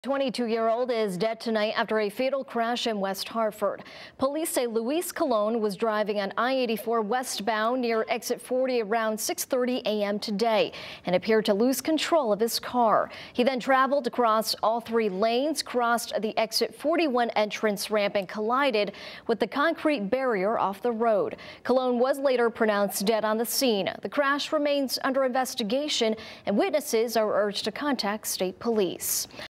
22-year-old is dead tonight after a fatal crash in West Hartford. Police say Luis Colon was driving on I-84 westbound near exit 40 around 6:30 a.m. today and appeared to lose control of his car. He then traveled across all three lanes, crossed the exit 41 entrance ramp and collided with the concrete barrier off the road. Colon was later pronounced dead on the scene. The crash remains under investigation and witnesses are urged to contact state police.